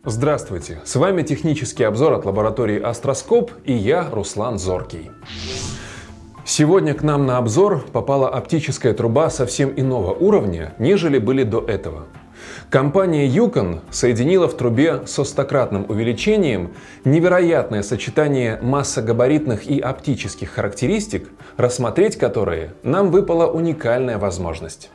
Здравствуйте! С вами технический обзор от лаборатории Астроскоп и я, Руслан Зоркий. Сегодня к нам на обзор попала оптическая труба совсем иного уровня, нежели были до этого. Компания Yukon соединила в трубе со 100-кратным увеличением невероятное сочетание массогабаритных и оптических характеристик, рассмотреть которые нам выпала уникальная возможность.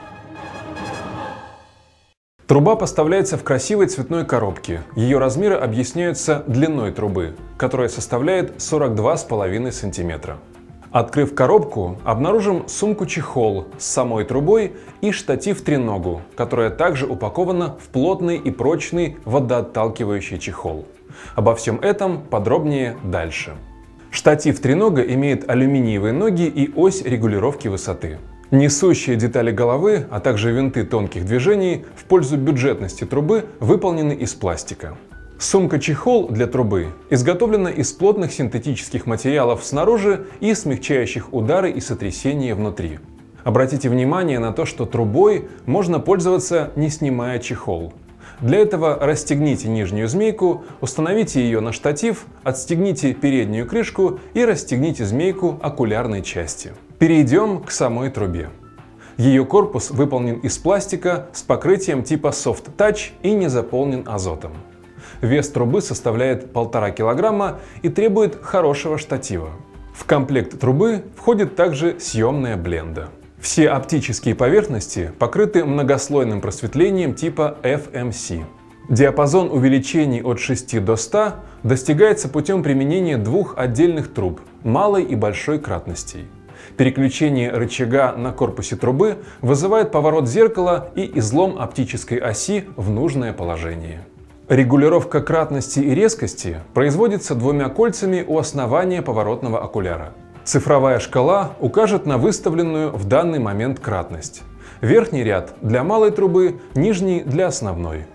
Труба поставляется в красивой цветной коробке. Ее размеры объясняются длиной трубы, которая составляет 42,5 см. Открыв коробку, обнаружим сумку-чехол с самой трубой и штатив-треногу, которая также упакована в плотный и прочный водоотталкивающий чехол. Обо всем этом подробнее дальше. Штатив-тренога имеет алюминиевые ноги и ось регулировки высоты. Несущие детали головы, а также винты тонких движений в пользу бюджетности трубы выполнены из пластика. Сумка-чехол для трубы изготовлена из плотных синтетических материалов снаружи и смягчающих удары и сотрясения внутри. Обратите внимание на то, что трубой можно пользоваться, не снимая чехол. Для этого расстегните нижнюю змейку, установите ее на штатив, отстегните переднюю крышку и расстегните змейку окулярной части. Перейдем к самой трубе. Ее корпус выполнен из пластика с покрытием типа Soft Touch и не заполнен азотом. Вес трубы составляет 1,5 кг и требует хорошего штатива. В комплект трубы входит также съемная бленда. Все оптические поверхности покрыты многослойным просветлением типа FMC. Диапазон увеличений от 6 до 100 достигается путем применения двух отдельных труб малой и большой кратностей. Переключение рычага на корпусе трубы вызывает поворот зеркала и излом оптической оси в нужное положение. Регулировка кратности и резкости производится двумя кольцами у основания поворотного окуляра. Цифровая шкала укажет на выставленную в данный момент кратность. Верхний ряд для малой трубы, нижний для основной.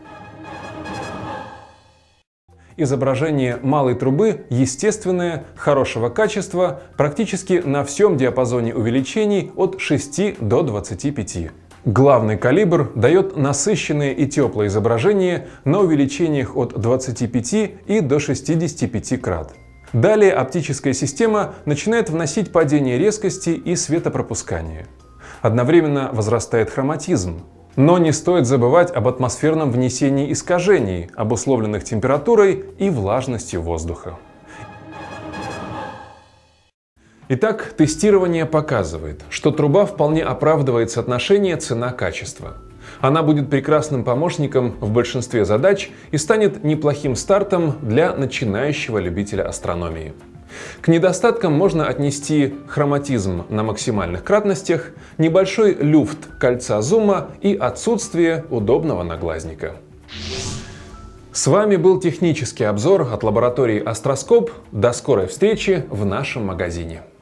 Изображение малой трубы естественное, хорошего качества, практически на всем диапазоне увеличений от 6 до 25. Главный калибр дает насыщенное и теплое изображение на увеличениях от 25 и до 65 крат. Далее оптическая система начинает вносить падение резкости и светопропускания. Одновременно возрастает хроматизм. Но не стоит забывать об атмосферном внесении искажений, обусловленных температурой и влажностью воздуха. Итак, тестирование показывает, что труба вполне оправдывает соотношение цена-качество. Она будет прекрасным помощником в большинстве задач и станет неплохим стартом для начинающего любителя астрономии. К недостаткам можно отнести хроматизм на максимальных кратностях, небольшой люфт кольца зума и отсутствие удобного наглазника. С вами был технический обзор от лаборатории Астроскоп. До скорой встречи в нашем магазине.